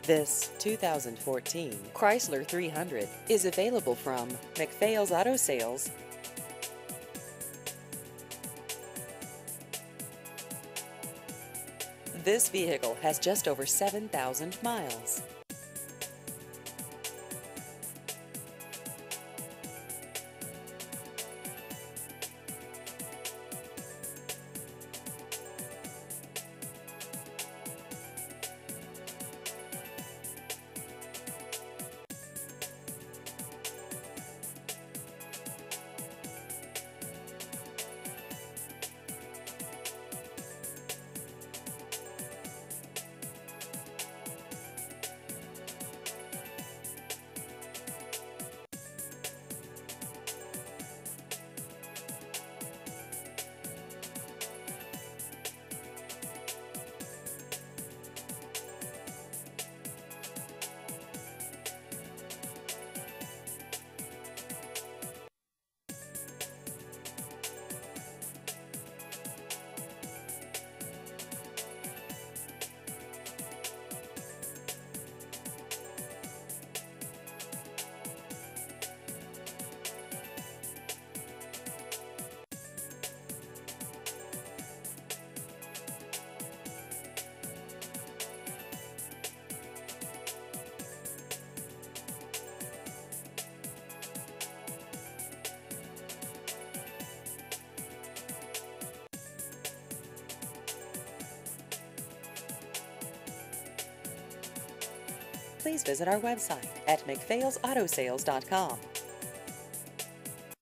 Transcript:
This 2014 Chrysler 300 is available from McPhail's Auto Sales. This vehicle has just over 7,000 miles. Please visit our website at mcphailsautosales.com.